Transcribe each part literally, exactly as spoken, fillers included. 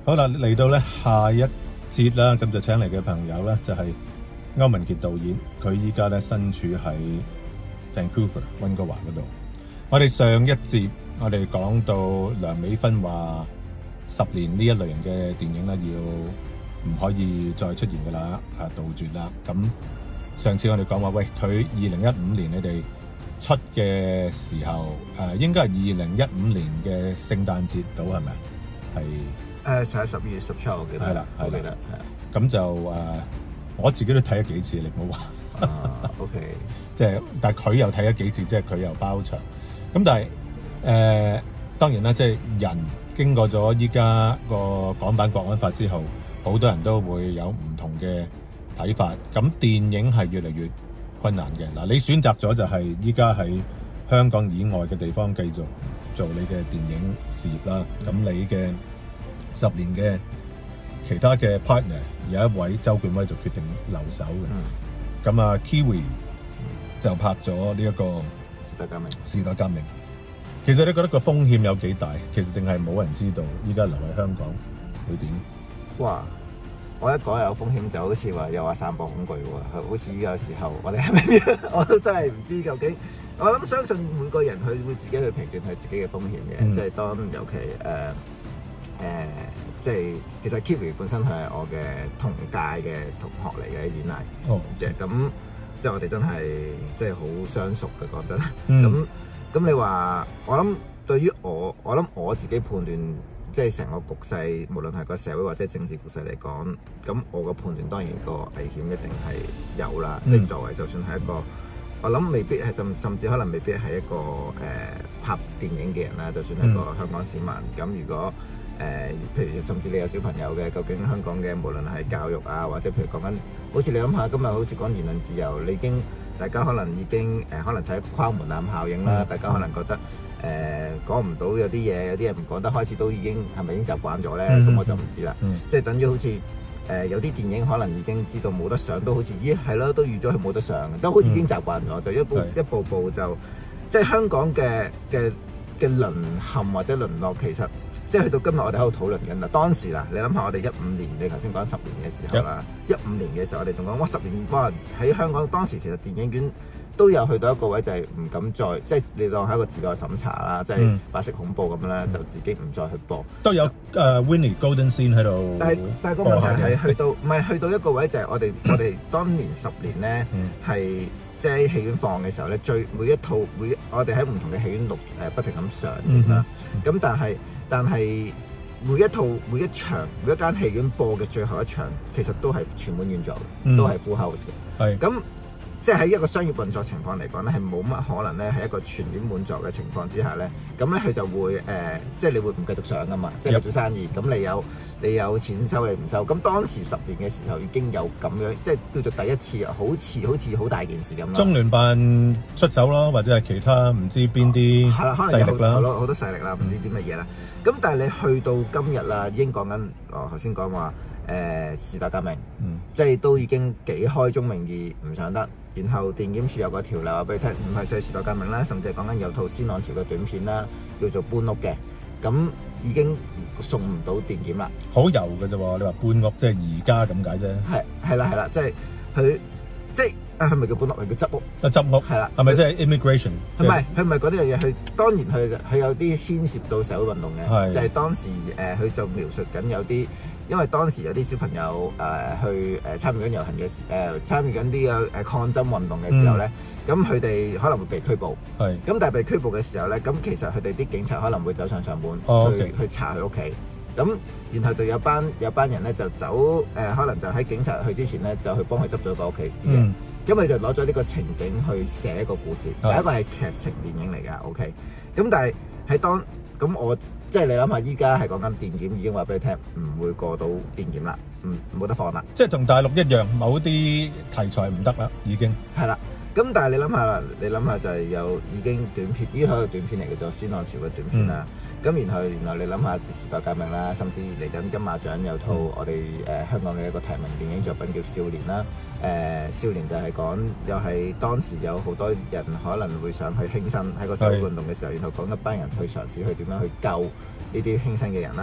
好啦，嚟到咧下一節啦，咁就請嚟嘅朋友咧就係歐文傑導演，佢依家咧身處喺 Vancouver 溫哥華嗰度。我哋上一節我哋講到梁美芬話十年呢一類型嘅電影咧要唔可以再出現噶啦，啊杜絕啦。咁上次我哋講話，喂，佢二零一五年你哋出嘅時候，誒、呃、應該係二零一五年嘅聖誕節到係咪？係誒，就係十二月十七號，我記得。 係啦， 我記得。係啊。咁就誒、呃，我自己都睇咗幾次，你唔好話。 啊 ，OK。 即係，但係佢又睇咗幾次，即係佢又包場。咁但係誒、呃，當然啦，即係人經過咗依家個港版國安法之後，好多人都會有唔同嘅睇法。咁電影係越嚟越困難嘅。嗱，你選擇咗就係依家喺香港以外嘅地方繼續做你嘅電影事業啦。咁、嗯、你嘅十年嘅其他嘅 partner 有一位周冠威就決定留守嘅。咁、嗯、啊 Kiwi 就拍咗呢一個時代革命。 時代革命。其實你覺得個風險有幾大？其實定係冇人知道依家留喺香港會點？ 哇！我一講有風險，就好似話又話散播恐懼喎，好似有時候我哋係咪？我都真係唔知究竟。我諗相信每個人佢會自己去評斷佢自己嘅風險嘅，嗯、即係當尤其誒誒、呃呃，即係其實 Kiwi 本身係我嘅同屆嘅同學嚟嘅演藝，哦，即係咁，即係我哋真係即係好相熟嘅講真。咁咁、嗯、你話我諗對於我，我諗我自己判斷。即係成個局勢，無論係個社會或者政治局勢嚟講，咁我個判斷當然個危險一定係有啦。嗯、即係作為就算係一個，我諗未必係甚甚至可能未必係一個誒、呃、拍電影嘅人啦。就算係一個香港市民，咁、嗯、如果誒、呃、譬如甚至你有小朋友嘅，究竟香港嘅無論係教育啊，或者譬如講緊，好似你諗下今日好似講言論自由，你已經大家可能已經誒、呃、可能就係跨門檻效應啦，嗯、大家可能覺得。誒、呃、講唔到有啲嘢，有啲嘢唔講得，開始都已經係咪已經習慣咗咧？咁、嗯、我就唔知啦。嗯、即係等於好似誒、呃、有啲電影可能已經知道冇得上，都好似咦係咯，都預咗佢冇得上，都好似已經習慣咗，嗯、就一步是一步步就即係香港嘅嘅嘅淪陷或者淪落，其實即係去到今日我哋喺度討論緊啦。當時啦，你諗下我哋一五年，你頭先講十年嘅時候啦，一五、嗯、年嘅時候我哋仲講哇十年哇喺香港當時其實電影院。都有去到一個位就係唔敢再，即係你當係一個自我審查啦，即係白色恐怖咁啦，嗯、就自己唔再去播。都有誒、 uh, Winnie Golden Scene 喺度。 但係但係個問題係去到唔係去到一個位就係我哋我哋當年十年咧係即係喺戲院放嘅時候咧，最每一套每我哋喺唔同嘅戲院錄誒不停咁上映啦。咁、嗯、但係但係每一套每一場每一間戲院播嘅最後一場，其實都係全滿院座，嗯、都係 full house 嘅。係咁。即係喺一個商業運作情況嚟講咧，係冇乜可能咧，喺一個全面滿座嘅情況之下咧，咁咧佢就會誒、呃，即係你會唔繼續上噶嘛？即係做生意，咁你有你有錢收，你唔收。咁當時十年嘅時候已經有咁樣，即係叫做第一次，好似好似好大件事咁啦。中聯辦出手咯，或者係其他唔知邊啲係啦，可能有好多好多勢力啦，唔知啲乜嘢啦。咁、嗯、但係你去到今日啦，已經講緊，哦頭先講話誒時代革命，嗯、即係都已經幾開宗明義唔上得。然後電檢處有個條例話俾你聽，唔係寫時代革命啦，甚至係講緊有套先浪潮嘅短片啦，叫做搬屋嘅，咁已經送唔到電檢啦。好油嘅啫喎，你話搬屋即係而家咁解啫。係係啦係啦，即係佢即係啊係咪叫搬屋？係叫執屋。啊執屋係啦，係咪即係 immigration？唔係，佢唔係嗰啲嘢，佢當然佢佢有啲牽涉到社會運動嘅，是就係當時誒佢、呃、就描述緊有啲。因為當時有啲小朋友誒、呃、去誒參與緊遊行嘅時誒參與緊啲嘅誒抗爭運動嘅時候咧，咁佢哋可能會被拘捕。係是。咁但係被拘捕嘅時候咧，咁其實佢哋啲警察可能會走上上門、哦、去 okay. 去查佢屋企。咁然後就有班有班人咧就走誒、呃，可能就喺警察去之前咧就去幫佢執咗個屋企。嗯。咁佢就攞咗呢個情景去寫一個故事，第是一個係劇情電影嚟㗎。OK。咁但係喺當咁我。即係你諗下，依家係講緊電檢，已經話俾你聽，唔會過到電檢啦，唔冇得放啦。即係同大陸一樣，某啲題材唔得啦，已經係啦。咁但係你諗下啦，你諗下就係有已經短片，呢套係短片嚟嘅，就先浪潮嘅短片啦。咁、嗯、然後然後你諗下時代革命啦，甚至嚟緊金馬獎有套我哋誒、呃、香港嘅一個提名電影作品叫《少年》啦。誒、呃、少年就係講又係當時有好多人可能會想去輕生喺個社會運動嘅時候，是然後講一班人去嘗試去點樣去救呢啲輕生嘅人啦。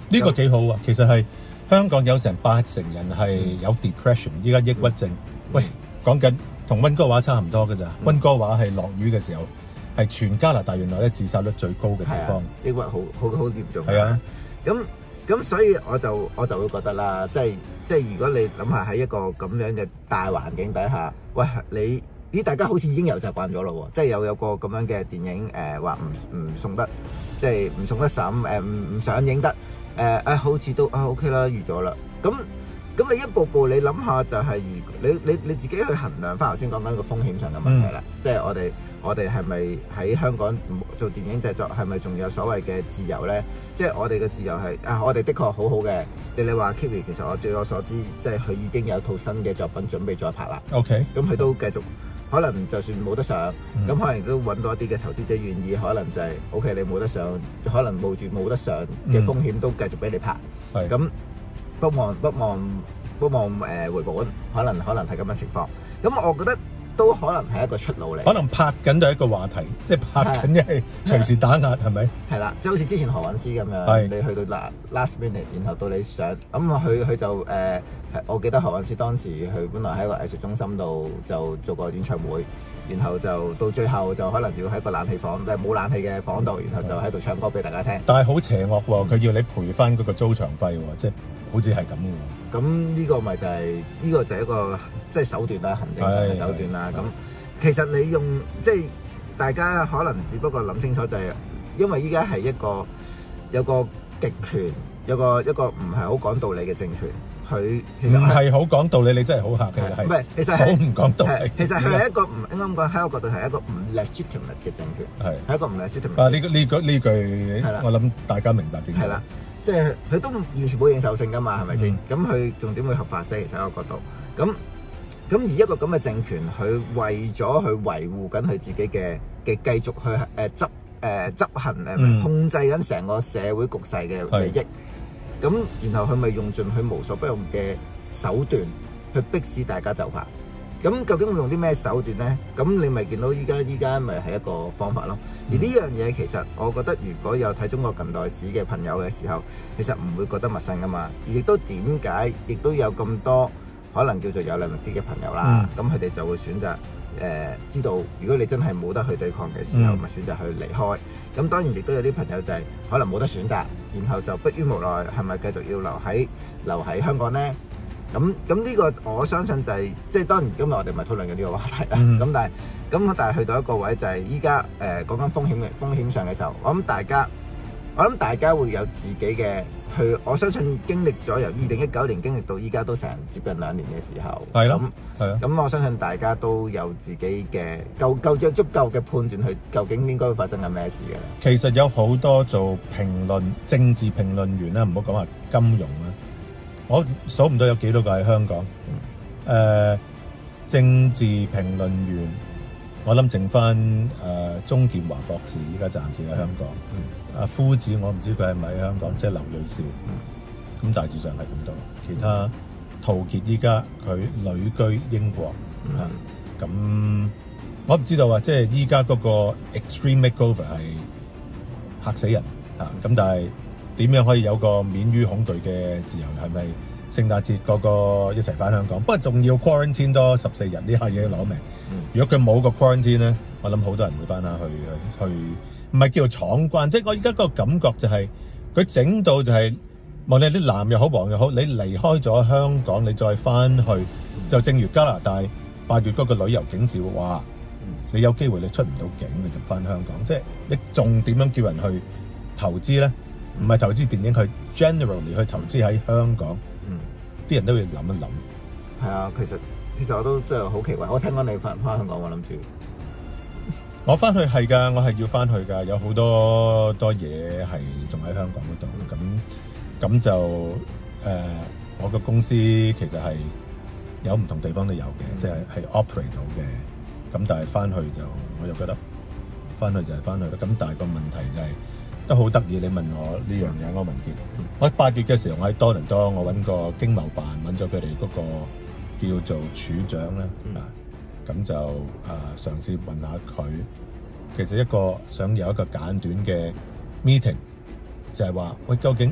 呢個幾好啊！其實係香港有成八成人係有 depression，依家抑鬱症。喂，講緊同溫哥華差唔多㗎咋？溫哥華係落雨嘅時候，係全加拿大原來咧自殺率最高嘅地方。 抑鬱好好好嚴重。 係啊， 咁咁所以我就我就會覺得啦，即係即係如果你諗下喺一個咁樣嘅大環境底下，喂你。咦，大家好似已經有習慣咗咯喎，即係有有個咁樣嘅電影誒話唔唔送得，即係唔送得審誒唔唔上映得誒誒、呃，好似都啊 OK 啦，預咗啦。咁咁你一步步你諗下就係、是，如你你你自己去衡量翻頭先講緊個風險上嘅問題啦。嗯、即係我哋我哋係咪喺香港做電影製作係咪仲有所謂嘅自由咧？即係我哋嘅自由係啊，我哋的確好好嘅。你你話 Kiwi 其實我據我所知，即係佢已經有套新嘅作品準備再拍啦。OK，咁佢都繼續。可能就算冇得上，咁、嗯、可能都揾到一啲嘅投資者願意，可能就係、是、OK，你冇得上，可能冒住冇得上嘅風險都繼續俾你拍。係咁、嗯，不望不望不望誒、呃、回本，可能可能係咁嘅情況。咁我覺得都可能係一個出路嚟。可能拍緊都係一個話題，即係拍緊嘅係隨時打壓係咪？係啦，即係好似之前何韻詩咁樣，你去到 last minute，然後到你上，咁佢佢就誒。呃我記得何韻詩當時佢本來喺個藝術中心度就做過演唱會，然後就到最後就可能要喺個冷氣房，即係冇冷氣嘅房度，然後就喺度唱歌俾大家聽。但係好邪惡喎，佢要你賠翻嗰個租場費喎，即係好似係咁嘅喎。咁呢個咪就係、是、呢、呢個就係一個即係手段啦，行政上嘅手段啦。咁其實你用即係大家可能只不過諗清楚就係、是，因為依家係一個有個極權，有個一個唔係好講道理嘅政權。佢其實唔係好講道理，你真係好客氣係。唔係，其實好唔講道理。其實佢係一個唔應該咁講，喺我角度係一個唔 legitimate 嘅政權。係係一個唔 legitimate。啊！呢個呢個呢句，我諗大家明白點解。係啦，即係佢都完全冇認受性㗎嘛，係咪先？咁佢仲點會合法啫？其實喺我角度，咁咁而一個咁嘅政權，佢為咗去維護緊佢自己嘅嘅繼續去誒執誒執行誒控制緊成個社會局勢嘅利益。咁，然後佢咪用盡佢無所不用嘅手段去迫使大家就範。咁究竟會用啲咩手段咧？咁你咪見到依家依家咪係一個方法咯。而呢樣嘢其實我覺得，如果有睇中國近代史嘅朋友嘅時候，其實唔會覺得陌生噶嘛。而亦都點解，亦都有咁多可能叫做有能力啲嘅朋友啦。咁佢哋就會選擇誒、呃、知道，如果你真係冇得去對抗嘅時候，咪、嗯、選擇去離開。咁當然亦都有啲朋友就係可能冇得選擇，然後就迫於無奈，係咪繼續要留喺留喺香港咧？咁咁呢個我相信就係、是、即係當然今日我哋咪討論緊呢個話題啦。咁、嗯、但係咁但係去到一個位就係依家誒講緊風險嘅風險上嘅時候，我諗大家我諗大家會有自己嘅去，我相信經歷咗由二零一九年經歷到依家都成接近兩年嘅時候，係咯，係啊。咁我相信大家都有自己嘅夠夠有足夠嘅判斷去究竟應該會發生緊咩事嘅。其實有好多做評論政治評論員啦，唔好講話金融啦，我數唔到有幾多個喺香港。誒、嗯呃，政治評論員，我諗剩翻誒鍾健華博士，依家暫時喺香港。嗯阿夫子我唔知佢係咪喺香港，即係劉銳紹，咁、嗯、大致上係咁多。其他陶傑依家佢旅居英國，嚇咁、嗯啊、我唔知道啊。即係依家嗰個 extreme makeover 係嚇死人嚇，咁、啊、但係點樣可以有個免於恐懼嘅自由？係咪聖誕節個個一齊翻香港？不過仲要 quarantine 多十四日，呢下嘢攞命。嗯、如果佢冇個 quarantine 咧，我諗好多人會翻下去去。去唔係叫做闖關，即係我而家個感覺就係、是、佢整到就係、是，無論你藍又好黃又好，你離開咗香港，你再翻去，就正如加拿大八月嗰個旅遊警示，哇！你有機會你出唔到境，你就翻香港，即係你仲點樣叫人去投資咧？唔係投資電影，去 generally 去投資喺香港，嗯，啲人都要諗一諗。係啊，其實其實我都真係好奇怪，我聽講你翻翻香港，我諗住。我翻去係㗎，我係要翻去㗎，有好多多嘢係仲喺香港嗰度，咁咁就誒、呃，我個公司其實係有唔同地方都有嘅，即係係 operate 到嘅，咁但係翻去就我又覺得翻去就係翻去啦，咁但係個問題就係、是、都好得意，你問我呢樣嘢，柯文傑，嗯、我八月嘅時候我喺多倫多，我揾個經貿辦揾咗佢哋嗰個叫做處長啦。嗯咁就誒、呃、嘗試問下佢，其實一個想有一個簡短嘅 meeting，就係話喂，究竟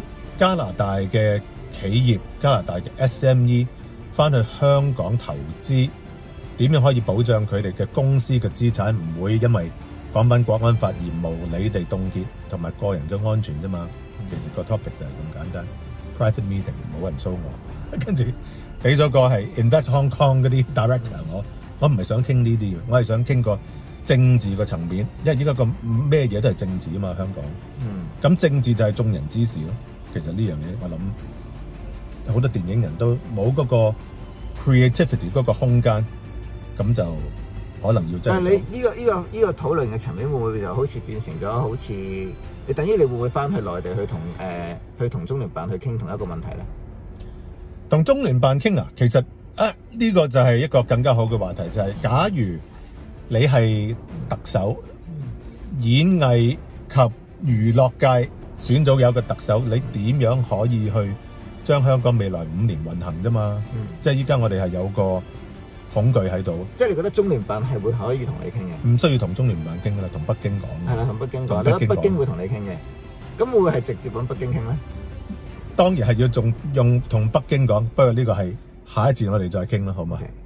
加拿大嘅企業、加拿大嘅 S M E 翻去香港投資，點樣可以保障佢哋嘅公司嘅資產唔會因為港版國安法而無理地凍結，同埋個人嘅安全啫嘛。其實個 topic 就係咁簡單 ，private meeting 冇人騷我，跟住俾咗個係 Invest Hong Kong 嗰啲 director 我，我唔係想傾呢啲嘅，我係想傾個政治個層面，因為依家個咩嘢都係政治啊嘛，香港。 嗯。咁政治就係眾人之事咯。其實呢樣嘢我諗好多電影人都冇嗰個 creativity 嗰個空間，咁就可能要真係。 但係你呢個呢個呢個討論嘅層面會唔會就好似變成咗好似你等於你會唔會翻去內地去同誒去同中聯辦去傾同一個問題咧？ 同中聯辦傾啊，其實啊呢個就係一個更加好嘅話題，就係假如你係特首，演藝及娛樂界選咗有個特首，你點樣可以去將香港未來五年運行啫嘛？嗯、即係依家我哋係有個恐懼喺度。即係你覺得中聯辦係會可以同你傾嘅？唔需要同中聯辦傾噶啦，同北京講。係啦，同北京講。你覺得北京會同你傾嘅？咁會唔會係直接揾北京傾咧？當然係要仲用同北京講，不過呢個係下一節我哋再傾啦，好嗎？Okay.